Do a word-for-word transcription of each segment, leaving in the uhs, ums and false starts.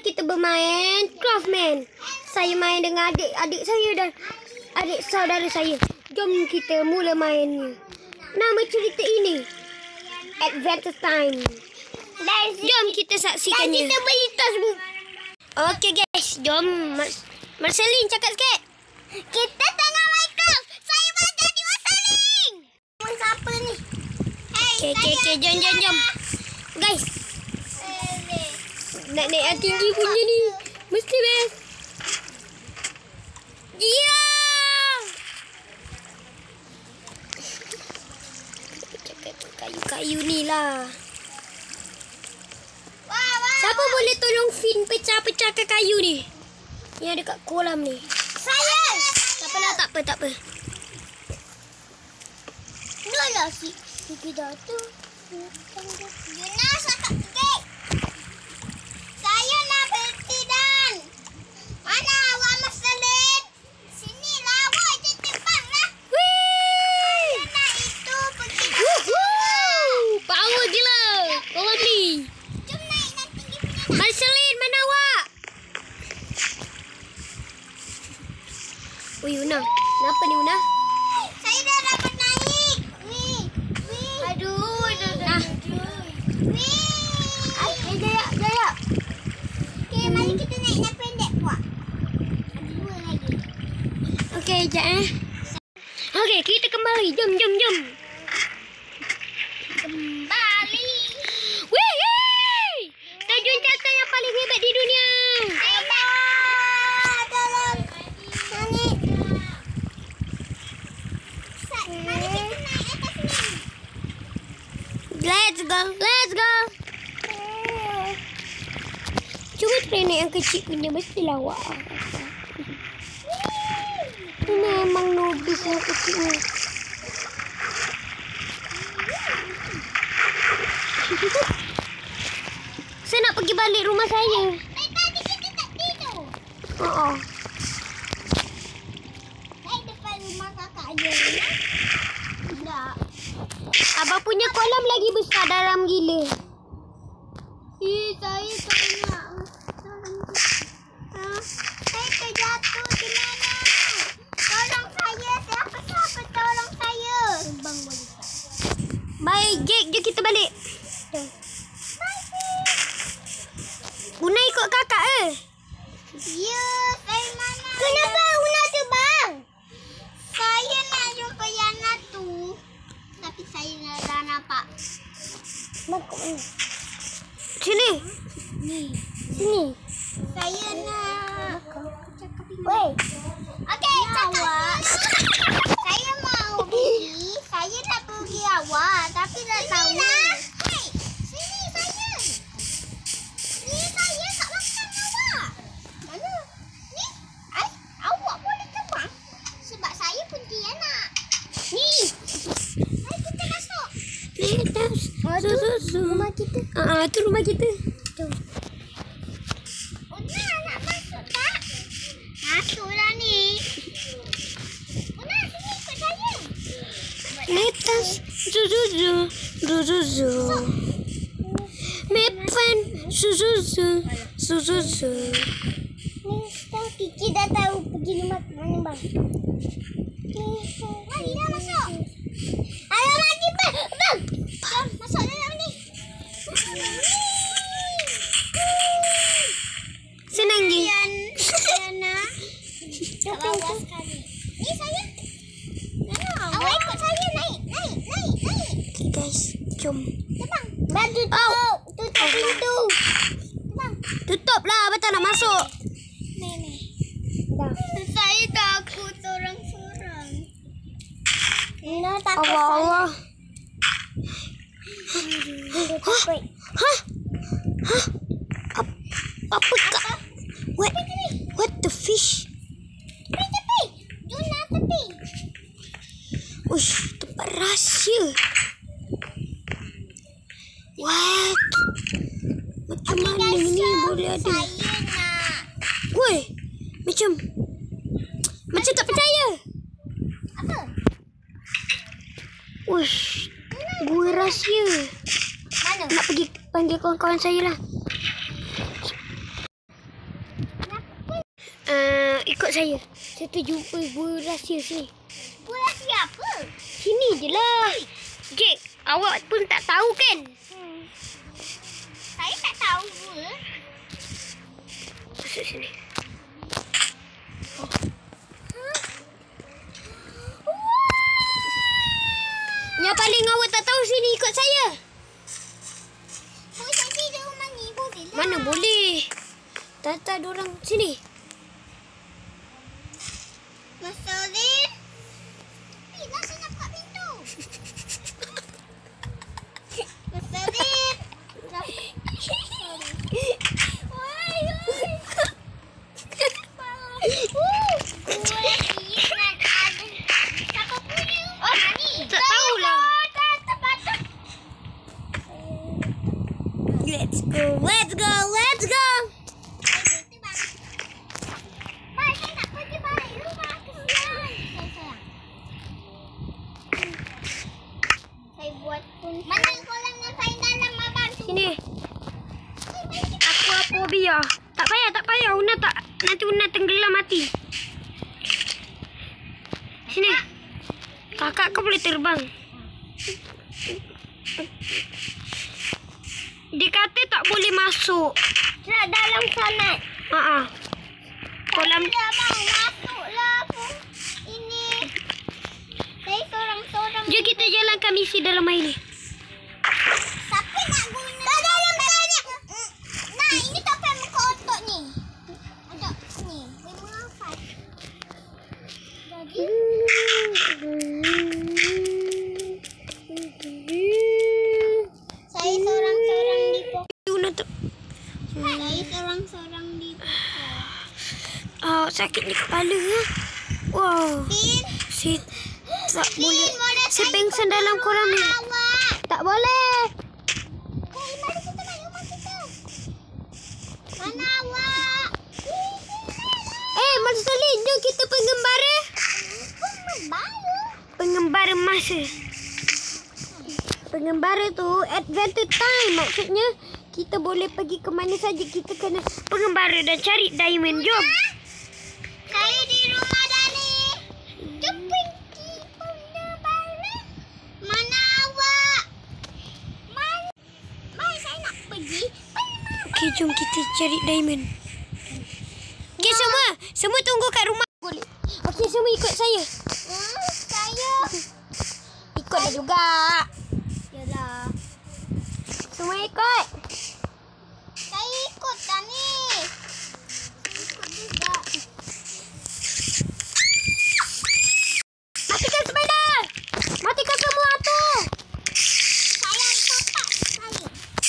kita bermain Craftman. Saya main dengan adik-adik saya dan adik saudara saya. Jom kita mula mainnya. Nama cerita ini Adventure Time. Jom kita saksikannya. Dan kita beli tos. Okey guys, jom Mar- Marceline cakap sikit. Kita tengah Minecraft. Saya mau jadi Marceline. Siapa ni? Hey, Okey okey okey, jom jom jom. Guys, nak naik yang tinggi punya ni. Mesti best. Ya. Cakap kayu-kayu ni lah. Wah, wah. Siapa boleh tolong Fin pecah-pecahkan kayu ni? Yang dekat kolam ni. Saya. Tak apalah, tak apa, tak apa. Dulu si Kiki jatuh. Yuna sakit sikit. Saya nak bertidan. Mana awak Marceline? Sini lah awak je terbang lah. Wih! Nak itu pergi. Woohoo! Power gila. Kolam ni. Jom naik nak tinggi punya. Marceline, mana awak? Oh, Yuna. Kenapa ni, Yuna? Saya dah dapat naik. Wih. Wih. Aduh, aduh, Ah. aduh. Wih. Ay, jaya, jaya. Okey, mari kita naik yang pendek buat. Ada dua lagi. Okey, sekejap eh. Okey, kita kembali. Jom, jom, jom. Kembali. Wih, wih! Stadion cakap yang paling hebat di dunia. Ayah, tolong. Naik. Sat, mari kita naik atas ni. Let's go, let's go. Cuba try naik yang kecil punya. Mestilah awak. Ini memang nobis yang kecil ni. Saya nak pergi balik rumah saya. Naik tadi kita tak tidur. Oh, Naik depan rumah kakak je. Ya? Tak. abang punya kolam lagi besar dalam gila. Ih, saya tak nak. Ha? Saya terjatuh di mana? Tolong saya. Siapa-siapa tolong saya. Bang boleh tak? Baik, Jake, jom kita balik. Una ikut kakak eh? Ya, saya mana? Kenapa Una terbang? Saya nak jumpa Yana tu. Tapi saya dah nampak. Makuk ni. Sini. Ni. Sini. Saya nak. Weh. Okey, cakap. Saya mau pergi. Saya nak pergi awak. Tapi tak tahu. Hei, sini saya. Ni saya tak makan awak. Mana? Ni. Ay, awak boleh terbang. Sebab saya Pontianak. Ni. Mari kita masuk. Kita susu. Rumah kita. Ah, tu rumah kita. Jom. Una nak masuk tak? Masuklah ni. Una sini ikut saya. Letas susu susu. Mepan susu susu. Ni tahu Kiki dah tahu pergi rumah mana bang. Ni mari dah masuk. Ayo lagi bang. Bang. Jom masuk dalam ni. Senang je. Yana. Tak bawa sekali. Ni saya. Yana, awak ikut saya naik, naik, naik, naik. Okay guys, jom. Terbang. Bang tutup. Oh. Tutup pintu. Terbang. Tutup lah, betul nak masuk. Ni ni. Dah. Saya takut sorang-sorang. Nina takut. Allah Allah. Hah? Hah? Hah? Ap- apa kak? What? What the fish? Tepi tepi. Juna tepi. Ush, tempat rahsia. What? Macam mana ni boleh ada? Saya nak. Woi, macam macam tak percaya. Apa? Ush, gua rahsia. Mana? Nak pergi panggil kawan-kawan saya lah. Ikut saya. Saya terjumpa gua rahsia sini. Gua siapa? Sini je lah. Jack, awak pun tak tahu kan? Hmm. Saya tak tahu gua. Masuk sini. Yang paling awak tak tahu sini ikut saya. Gua jadi di rumah ni boleh lah. Mana boleh? Tak ada orang sini. Mas Solin. Bila saya nak buka pintu? Mas Solin. Woi, woi. Let's go, let's go, let's go. Bye, saya nak pergi balik rumah. Kesian. Saya sayang. Saya buat pun. Mana kolamnya saya dalam abang tu? Sini. Aku apa biar. Tak payah, tak payah. Una tak. Nanti Una tenggelam mati. Sini. Kakak kau boleh terbang. Dia kata tak boleh masuk. Nak dalam sana. Haa. Kolam. Tidak mau masuklah pun. Ini. Saya seorang-seorang. Jom kita jalankan misi dalam air ni. Siapa nak guna? Tak dalam sana. Nah, ini sampai muka otot ni. Ada ni. Lima nafas. Jadi. Saya seorang-seorang di pokok. Una tu. Saya seorang-seorang di pokok. Oh, sakit di kepala. Wow. Tin. Si tak boleh. boleh Si saya pengsan dalam kolam ni. Awak. Tak boleh. Hey, mari kita balik rumah kita. Mana awak? Eh, Mas Salih, jom kita pengembara. Pengembara? Pengembara masa. Pengembara tu adventure time. Maksudnya kita boleh pergi ke mana saja. Kita kena pengembara dan cari diamond. Jom. Saya di rumah Dani. Jom pergi pengembara. Mana awak? Mana? Mai, saya nak pergi pengembara. Okey, jom kita cari diamond. Okey, semua. Semua tunggu kat rumah. Boleh. Okey, semua ikut saya. Hmm, saya. Ikutlah juga. Yalah. Semua ikut. Saya ikut Dani. Ikut juga. Matikan sepeda. Matikan semua tu. Saya cepat saya.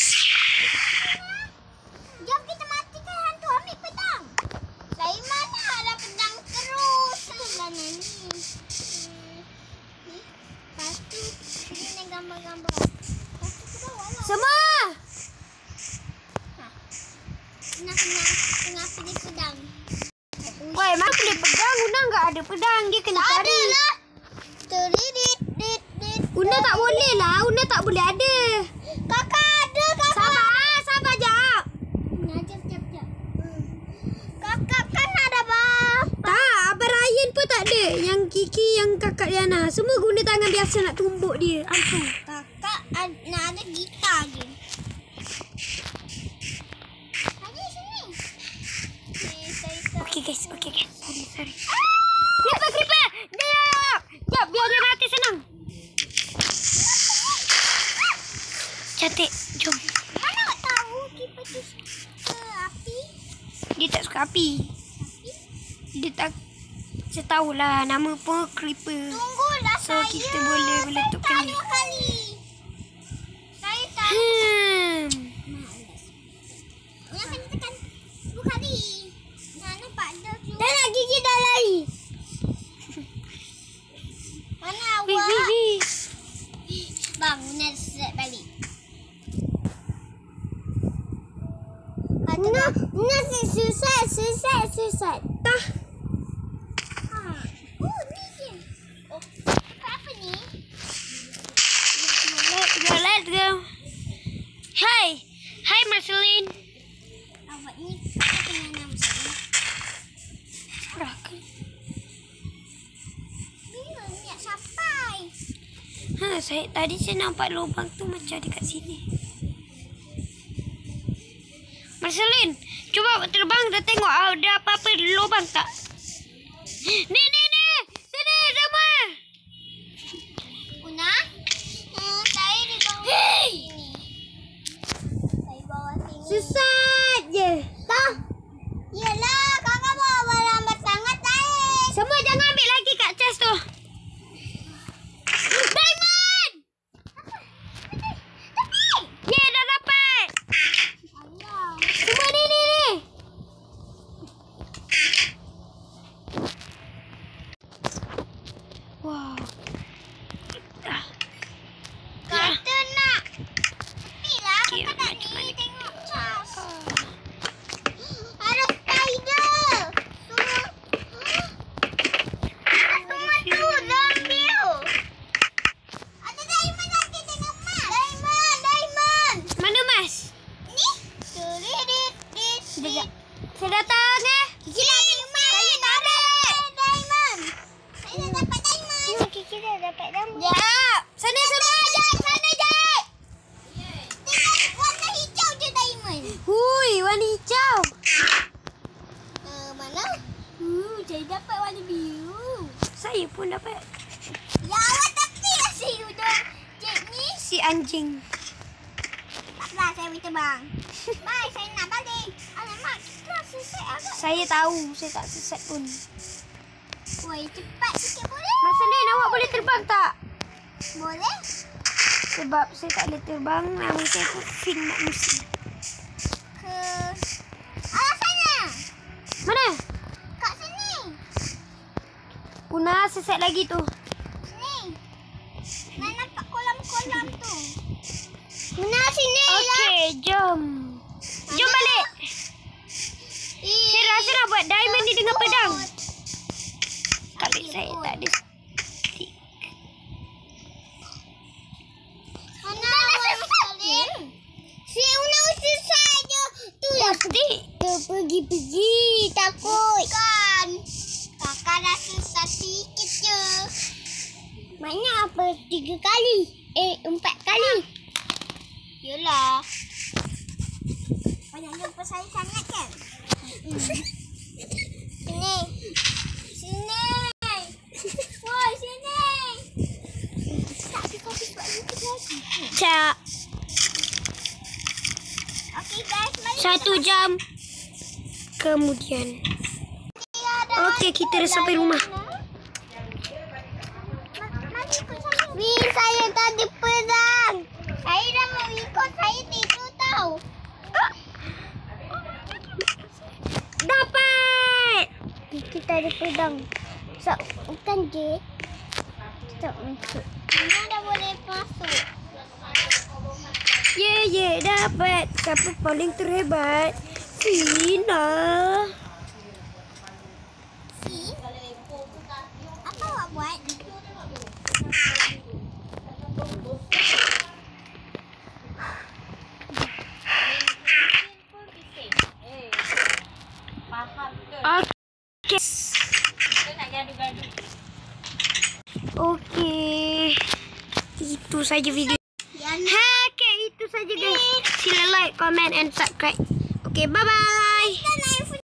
Jom kita matikan hantu ambil pedang. Saya mana ada pedang terus. Lah ni. Hmm. Ni. Lepas tu ini gambar-gambar. Lepas tu ke bawah lah. Semua. Ha. Nak kena tengah pilih pedang. Woi, mana boleh pedang? Una enggak ada pedang. Dia kena Tak cari. ada lah. Teridit, dit, dit. Una tak boleh lah. Una tak boleh ada. Kakak ada, kakak. Sabar, sabar jap. Nah, jap, jap, jap. Kakak kan ada bang. Tak, Abang Ryan pun tak ada. Yang Kiki, yang kakak Liana. Semua guna tangan biasa nak tumbuk dia. Ampun. Kakak ad, nak ada gitar je. Ada sini. Ni saya tak. Okey guys, okey guys. Sorry, sorry. Creeper, creeper. Dia. Jap, biar dia mati senang. Cantik, jom. Mana awak tahu kipas tu suka api? Dia tak suka api. Dia tak. Saya tahulah nama pun creeper. Tunggulah So, saya. kita boleh meletupkan Saya tak dia. dua kali. Saya tak. Hmm. Yang saya tekan dua kali. Nah, nampak dah tu. Dah nak gigi dah lari. Mana Wih, awak? wih, wih. Bang, nak set balik. Kata nak, nak susah, susah, susah. Tah. Ha. Oh, ni je. Oh, apa ni? Let's go, let's go. Hai. Hai, Marceline. Awak ni kena nama saya. Surah. Ha, saya tadi saya nampak lubang tu macam dekat sini. Marcelin, coba terbang dan tengok ada apa-apa di lubang tak? Ni, ni, ni! Sini, sama! Una? Hmm, saya di bawah Hey! sini. Saya bawah sini. Sesat je. Tak? Yelah, kakak bawa lambat sangat naik. Semua jangan ambil lagi kat chest tu. Diamond! Ye, dah dapat! Allah. Semua ni, ni, ni! Wow. Ah. Kata nak. Ni lah, Okay, kakak nak macam ni. mana? Tengok cas. Ada spider. Semua. Semua tu zombie. Ada diamond lagi tengok mas. Diamond, diamond. Mana mas? Ni. Turidit, dit, Sekejap. dit. Saya datang eh. Diamond. Saya dah dapat diamond. Saya dah dapat diamond. Kiki dah dapat diamond. Jap. Sana semua. Jap, sana jap. Tengok warna hijau je diamond. Hui, warna hijau. Uh, mana? Uh, saya dapat warna biru. Saya pun dapat. Ya awak tapi lah si udah cik ni. Si anjing. Taklah saya boleh terbang. Bye, saya nak balik. Alamak, kita sesat agak. Saya tahu. Saya tak sesat pun. Woi, cepat sikit boleh? Marcelin, awak boleh terbang tak? Boleh? Sebab saya tak boleh terbang. Nama saya tu Fing Manusia. Ke arah sana. Mana? Kat sini. Una sesat lagi tu. Sini. Nak nampak kolam-kolam tu. Mana sini lah. Okey, jom. Jom balik. Saya rasa nak buat diamond ni dengan pedang. Tapi saya tak ada stick. Mana Marcelin? Si Una susah je. Tu Ya, stick. Dia pergi-pergi takut. Bukan. Kakak dah susah sikit je. Maknanya apa? Tiga kali. Eh, empat kali. Yelah. Banyak jumpa saya sangat kan? Sini. Sini. Woi, sini. Tak, kau buat YouTube lagi. Cak. Okey guys, mari Satu jam kemudian. kita ada. Okey, kita dah sampai rumah. Wih, saya tadi pedang. Saya dah mau ikut, saya tidur tahu. Dapat. Kita ada pedang. So, bukan je. Stop masuk. Mana dah boleh masuk? Ye, ye, dapat. Siapa paling terhebat? Fina. Si? Apa awak buat? Okey. Okey. Itu saja video. Yang Ha, okay, itu saja guys. Sila like, comment and subscribe. Okay, bye-bye. Kita naik